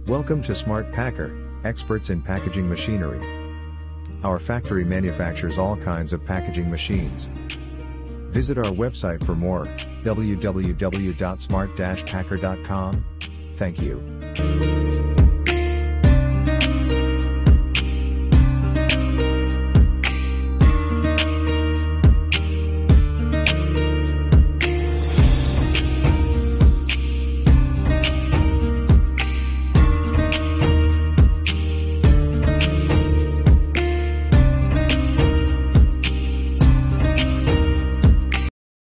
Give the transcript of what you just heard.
Welcome to Smart Packer, experts in packaging machinery. Our factory manufactures all kinds of packaging machines. Visit our website for more, www.smart-packer.com. Thank you.